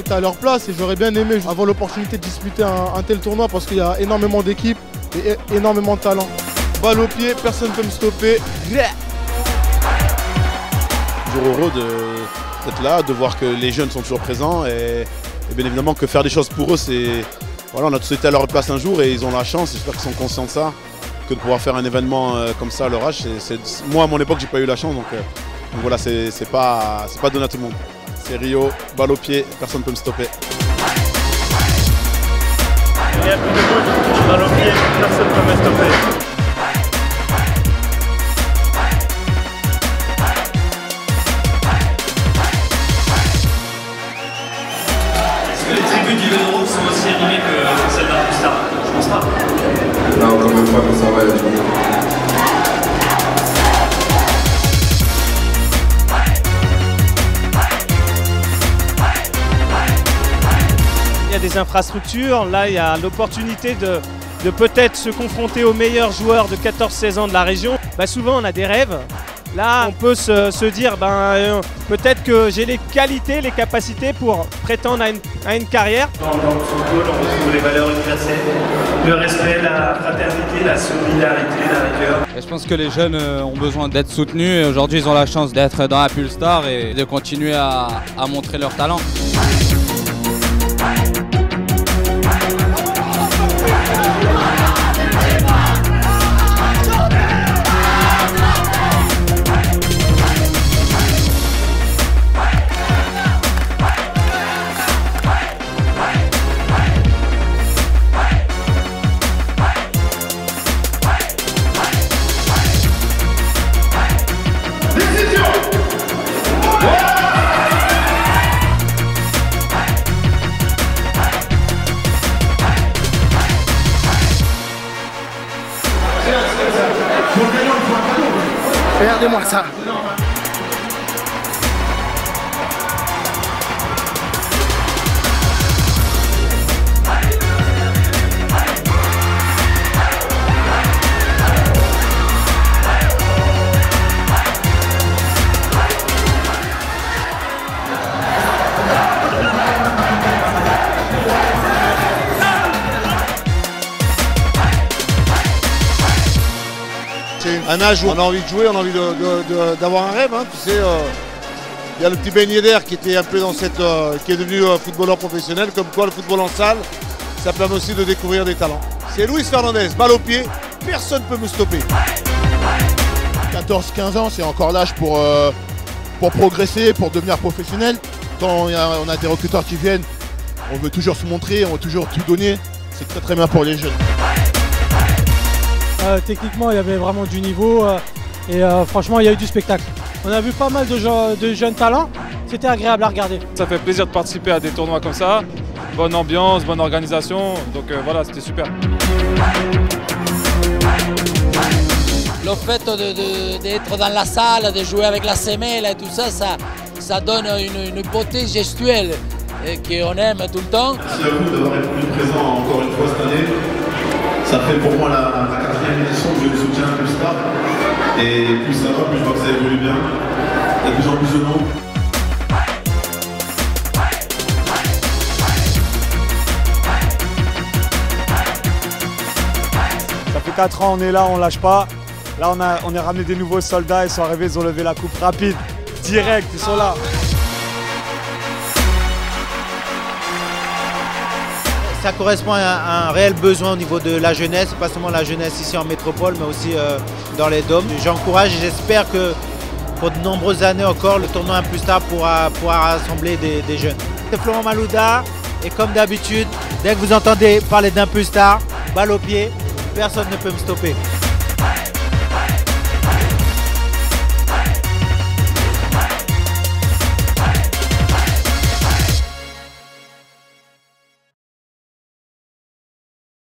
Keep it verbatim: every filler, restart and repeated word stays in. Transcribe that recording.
j'étais à leur place et j'aurais bien aimé avoir l'opportunité de disputer un, un tel tournoi parce qu'il y a énormément d'équipes et énormément de talent. Balle au pied, personne ne peut me stopper. Toujours heureux d'être là, de voir que les jeunes sont toujours présents et, et bien évidemment que faire des choses pour eux, c'est... Voilà, on a tous été à leur place un jour et ils ont la chance, j'espère qu'ils sont conscients de ça, que de pouvoir faire un événement euh, comme ça à leur âge. C'est, c'est... Moi, à mon époque, j'ai pas eu la chance, donc, euh, donc voilà, c'est, c'est pas, c'est pas donné à tout le monde. C'est Rio, balle au pied, personne ne peut me stopper. Il y a plus de but, balle au pied, personne ne peut me stopper. Est-ce que les tribunes du Vélodrome sont aussi animées que celles d'un Plus Tard? Je pense pas. Non, quand même pas, mais ça va être. Il y a des infrastructures, là il y a l'opportunité de, de peut-être se confronter aux meilleurs joueurs de quatorze seize ans de la région. Bah, souvent on a des rêves. Là, on peut se, se dire, ben, euh, peut-être que j'ai les qualités, les capacités pour prétendre à une, à une carrière. Dans, dans le football, on retrouve les valeurs universelles, le respect, la fraternité, la solidarité, la rigueur. Et je pense que les jeunes ont besoin d'être soutenus et aujourd'hui ils ont la chance d'être dans la Pulstar et de continuer à, à montrer leur talent. Regardez-moi ça. C'est un âge où on a envie de jouer, on a envie de, de, de, d'avoir un rêve. Hein. Tu sais, euh, il y a le petit Ben Yedder qui était un peu dans cette, euh, qui est devenu euh, footballeur professionnel. Comme quoi, le football en salle, ça permet aussi de découvrir des talents. C'est Luis Fernandez, balle au pied, personne ne peut me stopper. quatorze quinze ans, c'est encore l'âge pour, euh, pour progresser, pour devenir professionnel. Quand on a, on a des recruteurs qui viennent, on veut toujours se montrer, on veut toujours tout donner. C'est très très bien pour les jeunes. Euh, techniquement, il y avait vraiment du niveau euh, et euh, franchement, il y a eu du spectacle. On a vu pas mal de, je de jeunes talents, c'était agréable à regarder. Ça fait plaisir de participer à des tournois comme ça. Bonne ambiance, bonne organisation, donc euh, voilà, c'était super. Le fait d'être de, de, dans la salle, de jouer avec la semelle et tout ça, ça, ça donne une, une beauté gestuelle qu'on aime tout le temps. Merci à vous d'avoir répondu présent encore une fois cette année. Ça fait pour moi la, la quatrième édition que je vous soutiens à Pulstar. Et plus ça va, plus je vois que ça évolue bien. Il y a de plus en plus de noms. Ça fait quatre ans, on est là, on lâche pas. Là, on a, on a ramené des nouveaux soldats, ils sont arrivés, ils ont levé la coupe rapide, direct, ils sont là. Ça correspond à un réel besoin au niveau de la jeunesse, pas seulement la jeunesse ici en métropole, mais aussi euh, dans les dômes. J'encourage et j'espère que pour de nombreuses années encore, le tournoi un Plus Tard pourra, pourra rassembler des, des jeunes. C'est Florent Malouda et comme d'habitude, dès que vous entendez parler d'un Plus Tard, balle au pied, personne ne peut me stopper.